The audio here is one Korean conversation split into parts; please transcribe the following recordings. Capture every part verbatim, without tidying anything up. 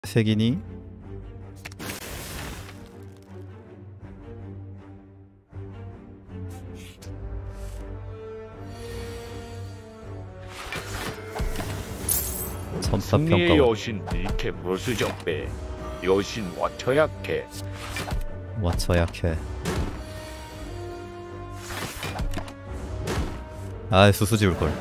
색이니? 승리의 점사평가 여신 니케 무수적배 여신 와처약해 와쳐 약해. 아 수수 지울걸.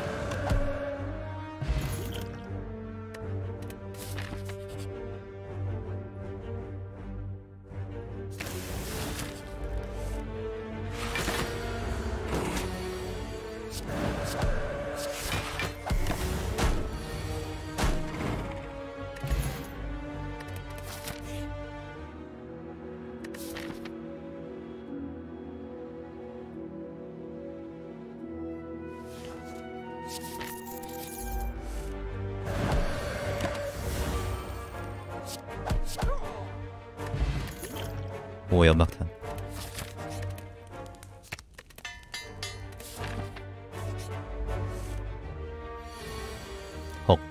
오 연막탄. 헉.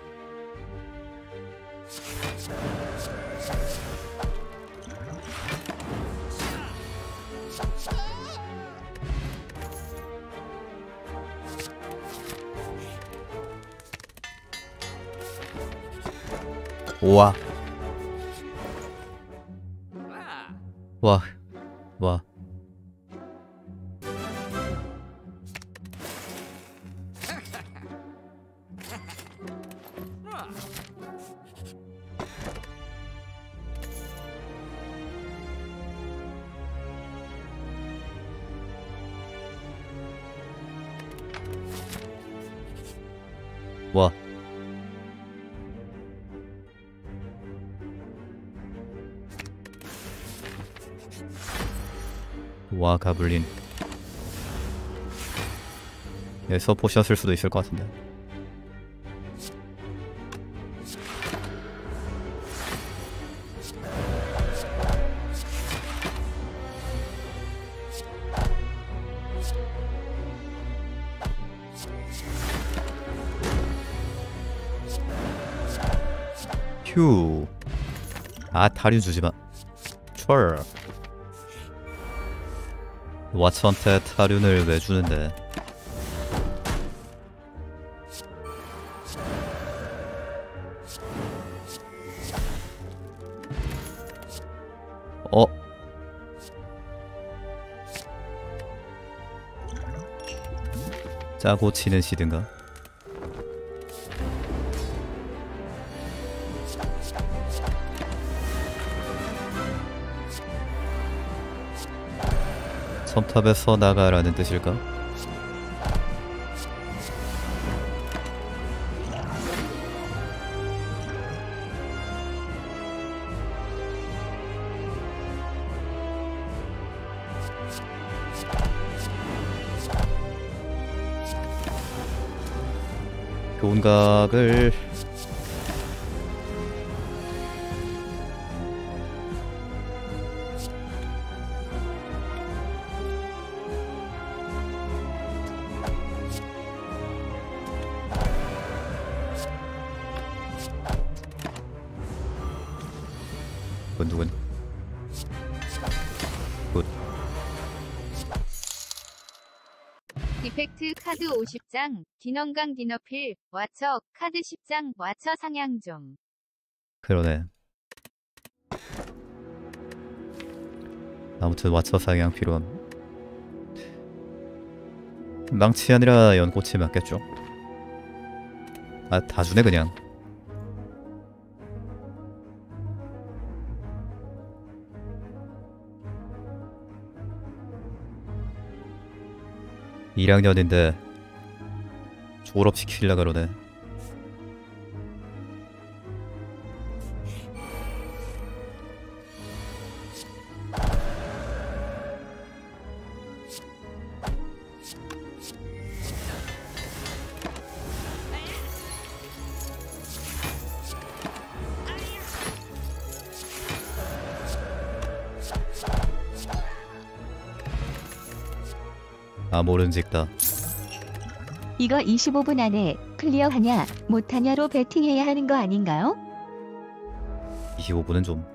우와. 와, 와. 와. 와 가블린. 여기서 포션 쓸 수도 있을 것 같은데. 휴. 아 타류 주지마. 철. 왓츠한테 타륜을 왜 주는데? 어? 짜고 치는 시든가? 섬탑에서 나가라는 뜻일까? 교훈각을 그건 누군? 굿. 디펙트 카드 오십 장, 기념강 기너필, 와처, 카드 십 장, 와처 상향 좀. 그러네. 아무튼 와처 상향 필요함. 망치 아니라 연꽃이 맞겠죠? 아 다 주네 그냥. 일 학년인데 졸업시키려 그러네. 아 모른직다. 이거 이십오 분 안에 클리어하냐 못하냐로 배팅해야 하는 거 아닌가요? 이십오 분은 좀.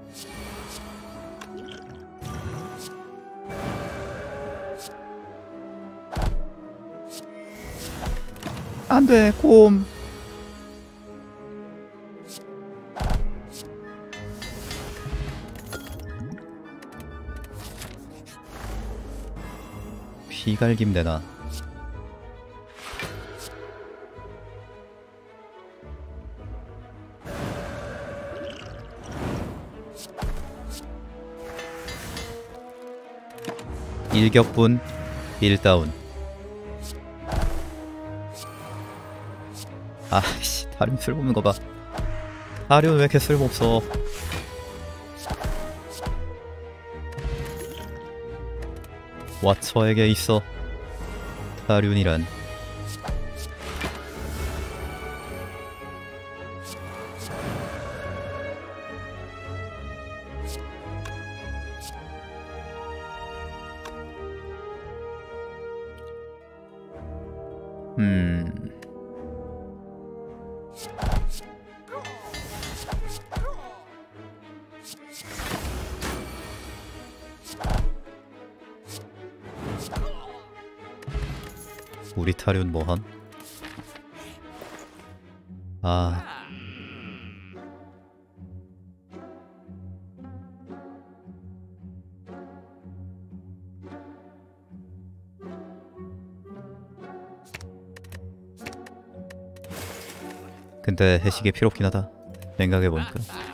안돼 곰. 피갈김 되나. 일격분 일 다운. 아씨 다른 쓸모없는 거봐. 하륜 왜 이렇게 쓸모없어. 와처에게 있어 하륜이란. 음... 우리 타륜 뭐함? 아... 근데 해식이 필요 없긴 하다. 생각해보니까.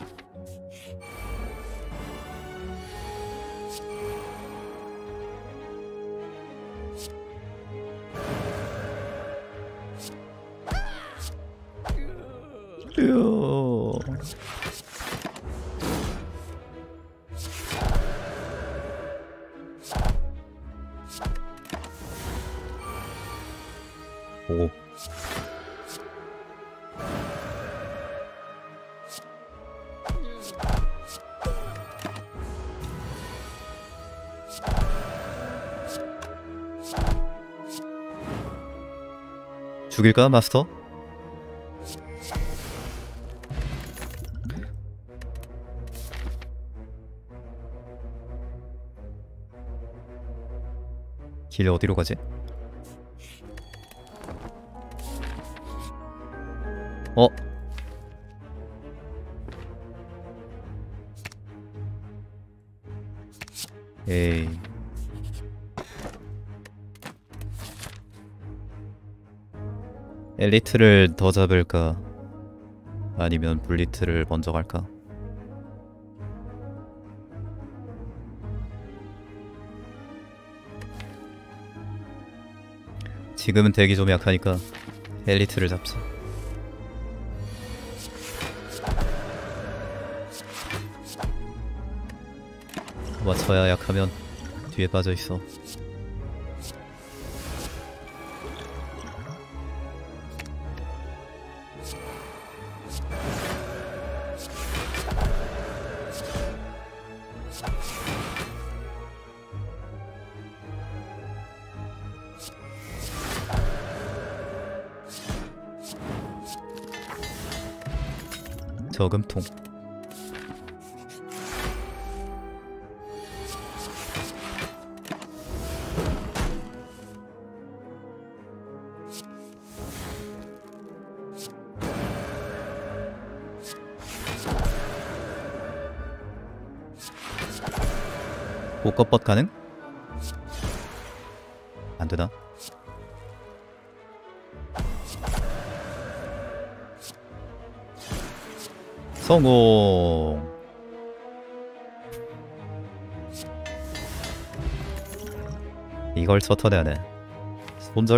으어. 오. 죽일까 마스터? 길 어디로 가지? 어? 에이. 엘리트를 더 잡을까? 아니면 블리트를 먼저 갈까? 지금은 대기 좀 약하니까 엘리트를 잡자. 맞춰야 약하면 뒤에 빠져있어. 저금통. 옷겉벗 가능? 안되나? 성공. 이걸 첫 턴에 하네. 손절?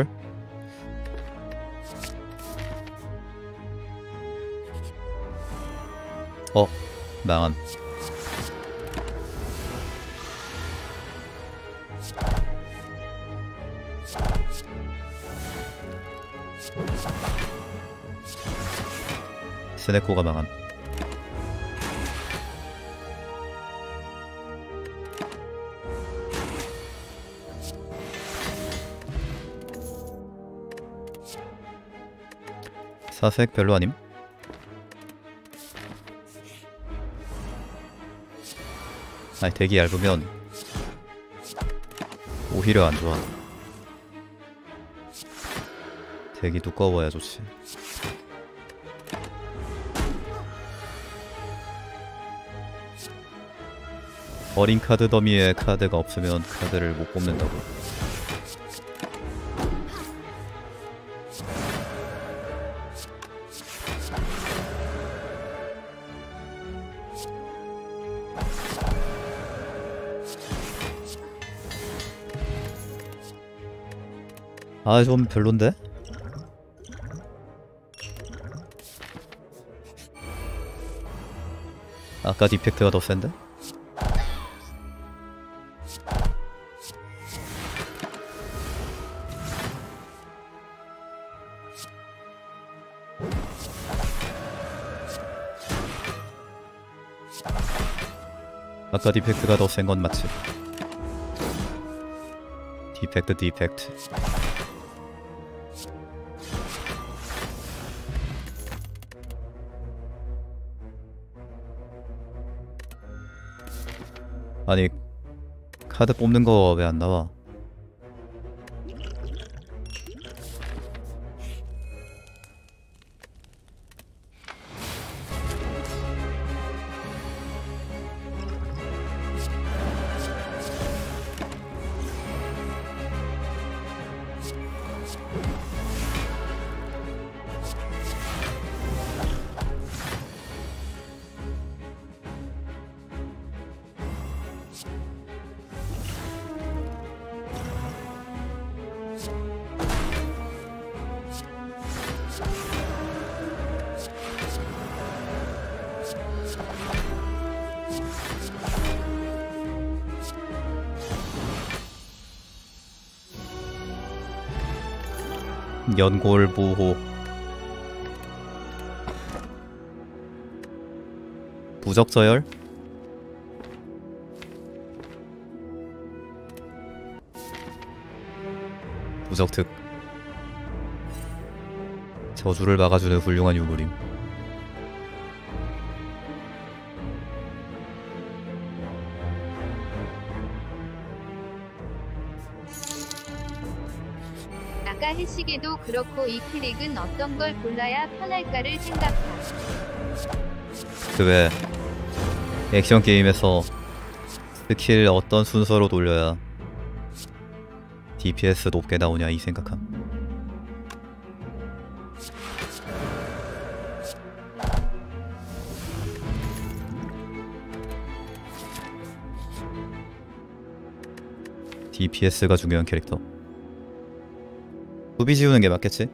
어? 망함. 스네코가 망함. 사색 별로 아님? 아니 덱이 얇으면 오히려 안 좋아. 덱이 두꺼워야 좋지. 어린 카드 더미에 카드가 없으면 카드를 못 뽑는다고. 아, 좀 별론데? 아까 디펙트가 더 센데? 아까 디펙트가 더 센 건 맞지? 디펙트 디펙트. 아니 카드 뽑는 거 왜 안 나와? 연골보호. 부적서열? 부적특. 저주를 막아주는 훌륭한 유물임. 아까 해시계도 그렇고 이 캐릭은 어떤 걸 골라야 편할까를 생각하. 그 외 액션 게임에서 스킬 어떤 순서로 돌려야 디피에스 높게 나오냐 이 생각함. 디피에스가 중요한 캐릭터. 수비 지우는 게 맞겠지?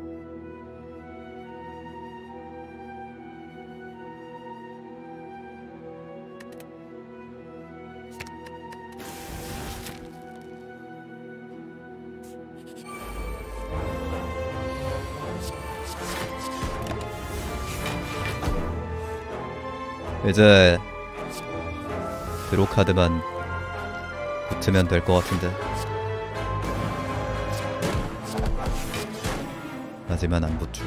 이제 드로 카드만 붙으면 될 것 같은데. 하지만 안 붙죠.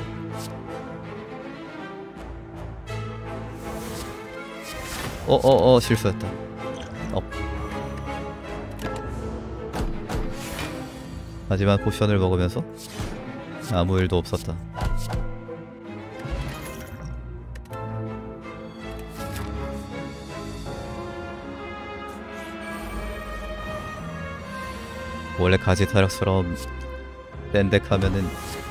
어어어 실수했다. 업. 하지만 포션을 먹으면서 아무 일도 없었다. 원래 가지 타락처럼 밴덱 하면은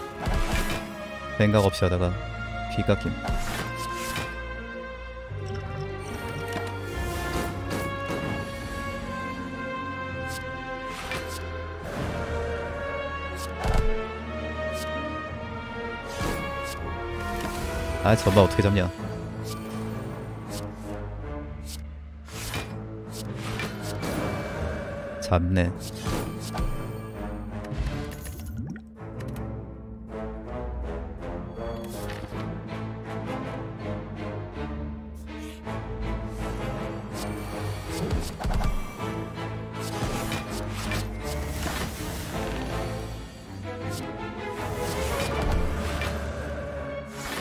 생각 없이 하다가 피 깎임. 아 저만 어떻게 잡냐. 잡네.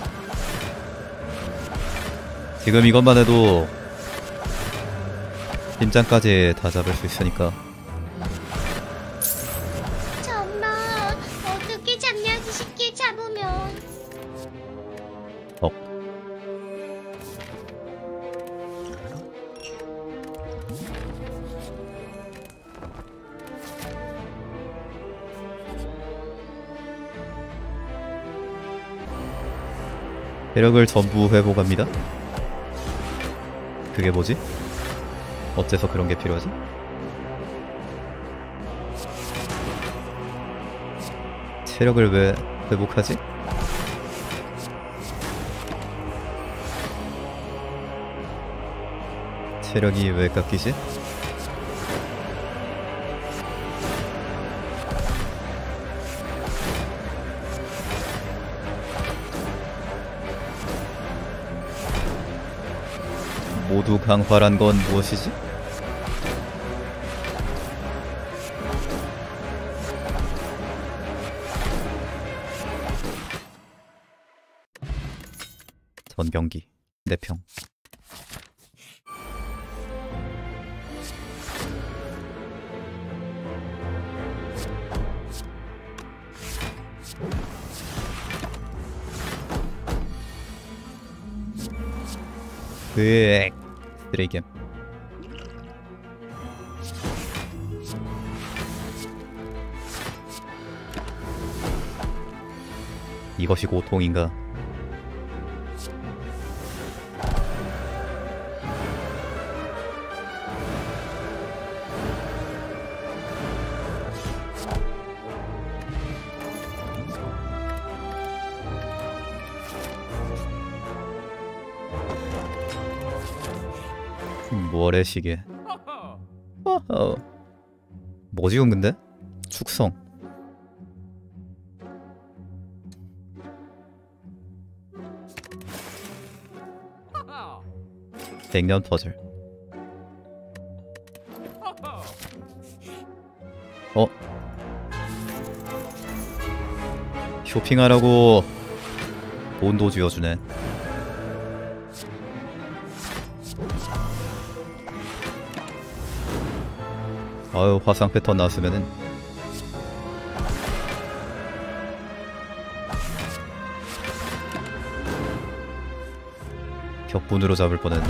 지금 이것만 해도 팀장까지 다 잡을 수 있으니까. 정말 어떻게 잡냐지 쉽게 잡으면. 어. 체력을 전부 회복합니다. 그게 뭐지? 어째서 그런 게 필요하지? 체력을 왜 회복하지? 체력이 왜 깎이지? 모두 강화란 건 무엇이지? 전병기 내평. 으엑 쓰레기겜. 이것이 고통인가? 모래시계. 어허. 뭐지금 근데? 축성. 백년 퍼즐. 어? 쇼핑하라고 돈도 쥐어주네. 아유, 화상 패턴 나왔으면은 격분으로 잡을 뻔했네.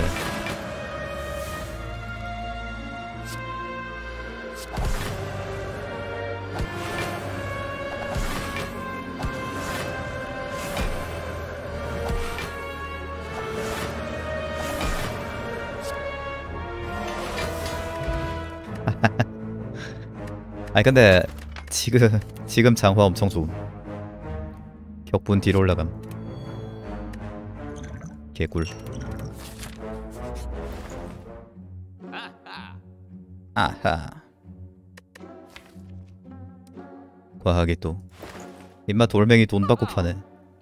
아니 근데 지금 지금 장화 엄청 좋음. 격분 뒤로 올라감. 개꿀. 아하. 과하게 또 입맛 돌멩이 돈 받고 파네.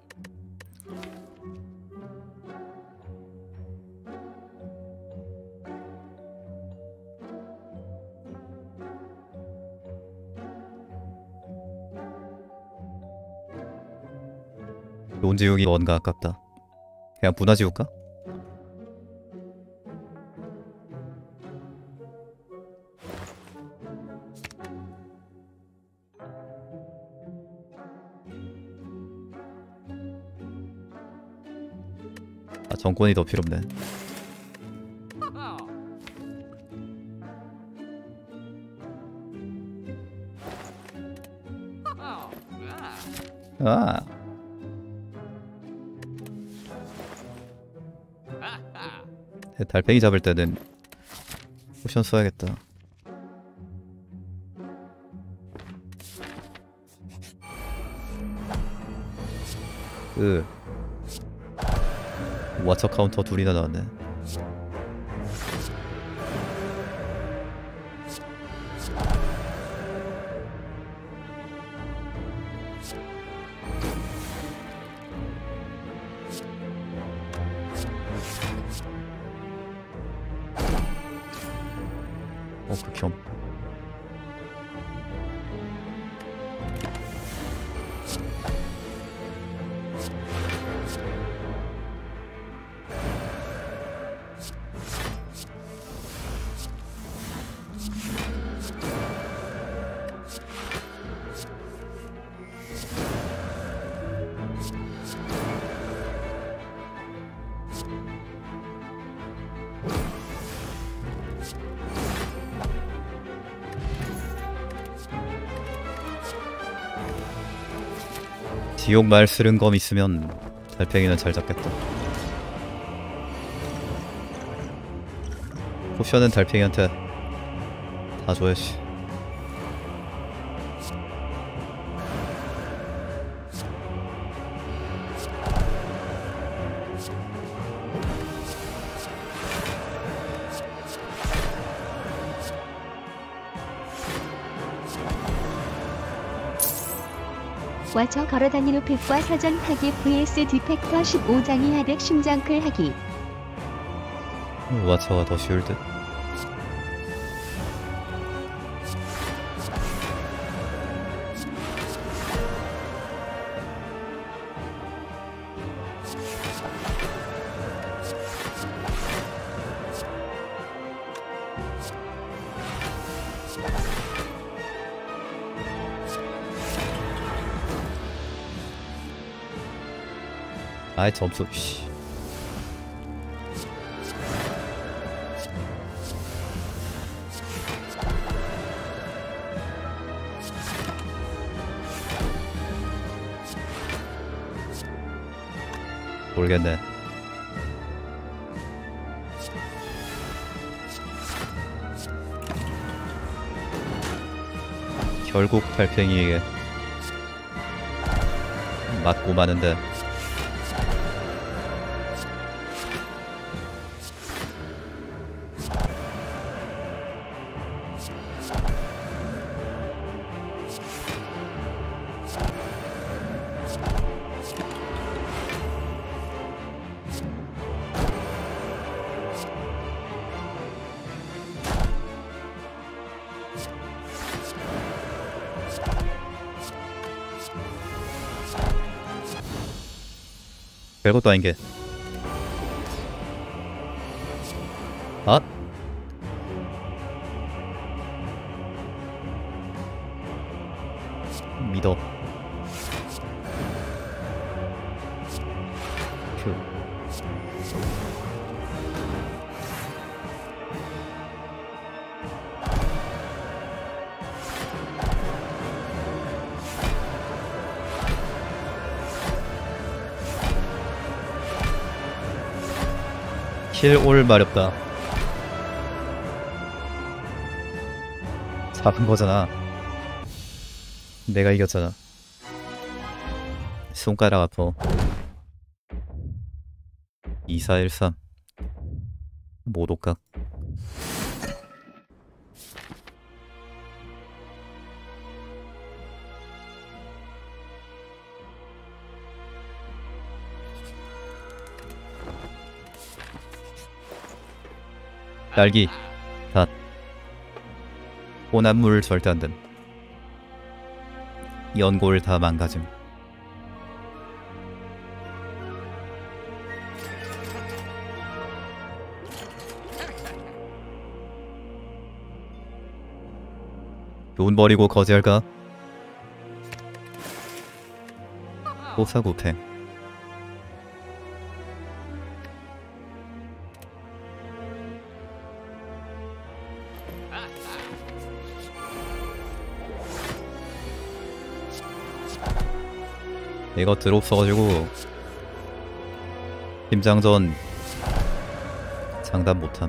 돈 지우기 뭔가 아깝다. 그냥 분화 지울까? 아, 정권이 더 필요없네. 아. 달팽이 잡을 때는 포션 써야겠다. 으. 와처 카운터 둘이나 나왔네. 어, 극혐. 지옥 말 쓰는 검 있으면 달팽이는 잘 잡겠다. 포션은 달팽이한테 다 줘야지. 와쳐 걸어다니는 팩과 사전 타기 vs 디펙터 십오 장이 하덱 심장클 하기. 와차가 더 쉬울 듯. 아이 점수 씨. 모르겠네. 결국 달팽이에게 맞고 마는데 별것도 아닌 게 아? 믿어. 휴. 킬올 마렵다. 잡은 거잖아. 내가 이겼잖아. 손가락 아파. 이사일삼 모독각. 딸기, 닷, 혼합물 절대 안됨. 연골 다 망가짐. 돈 버리고 거지할까? 호사구팽. 이거 드롭 써가지고 팀장전 장담 못함.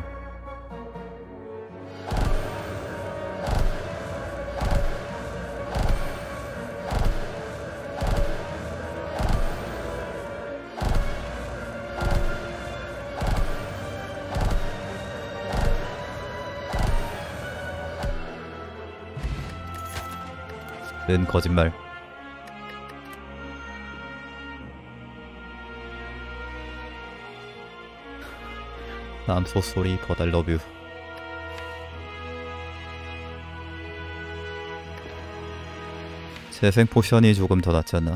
는 거짓말. I'm so sorry, but I love you. 재생 포션이 조금 더 낫지 않나?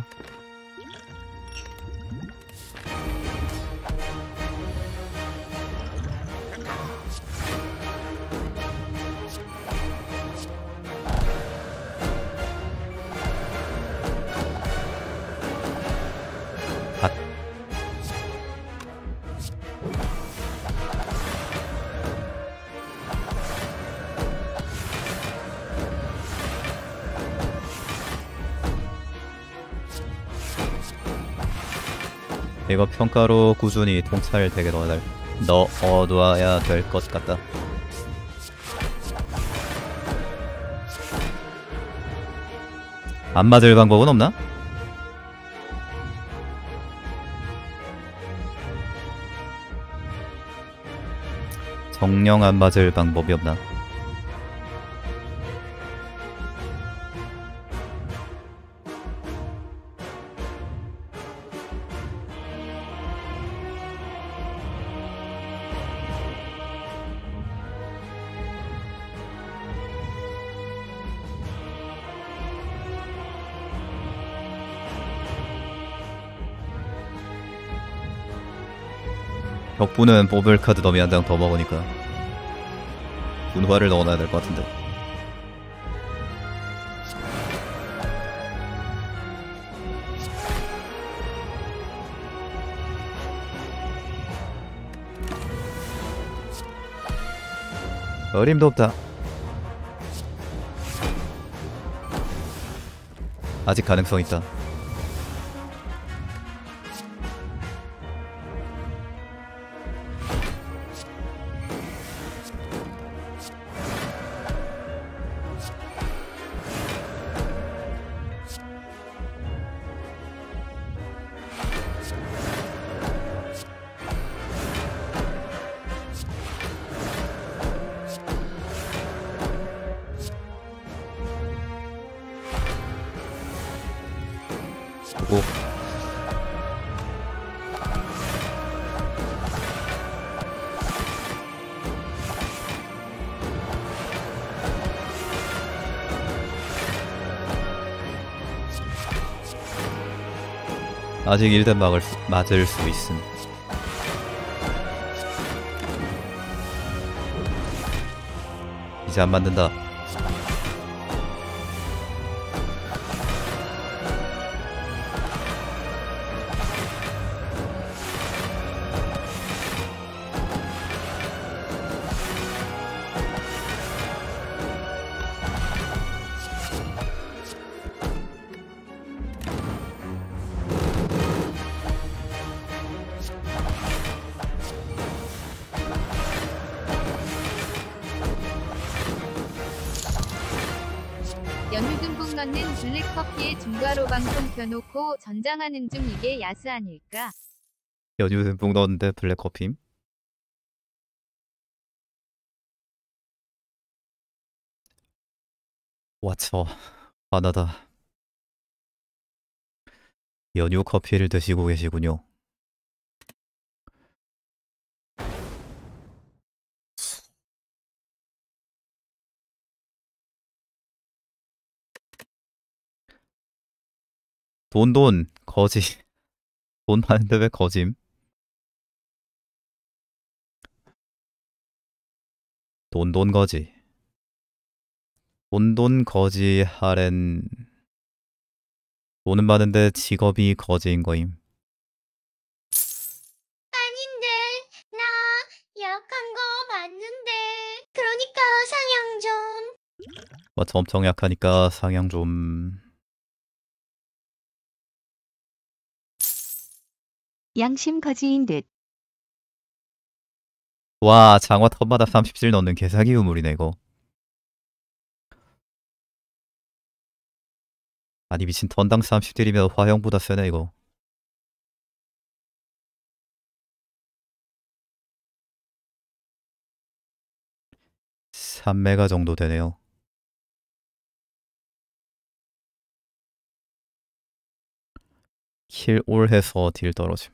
앗. 이거 평가로 꾸준히 통찰되게 넣어달 넣어둬야 될 것 같다. 안 맞을 방법은 없나? 정령 안 맞을 방법이 없나? 격부는 뽑을 카드 더미 한 장 더 먹으니까 분화를 넣어놔야 될 것 같은데. 어림도 없다. 아직 가능성 있다. 오. 아직 일단 막을 수, 맞을 수 있음. 이제 안 맞는다. 연휴 듬뿍 넣는 블랙커피에 중가로 방송 켜놓고 전장하는 중 이게 야스 아닐까? 연유 듬뿍 넣었는데 블랙커피? 와쳐 화나다. 연유 커피를 드시고 계시군요. 돈돈 거지. 돈 많은데 왜 거짐? 돈돈 거지. 돈돈 거지 하렌. 돈은 많은데 직업이 거지인 거임. 아닌데, 나 약한 거 맞는데. 그러니까 상향 좀. 맞아, 엄청 약하니까 상향 좀. 양심 거지인 듯. 와, 장화 턴마다 삼십 질 넣는 개사기 우물이네 이거. 아니 미친, 턴당 삼십 딜이면 화형보다 세네 이거. 삼 메가 정도 되네요. 킬 올 해서 딜 떨어짐.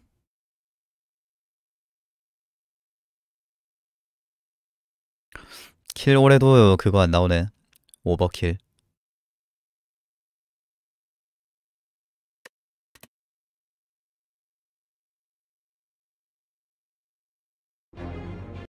킬 올해도 그거 안 나오네. 오버킬.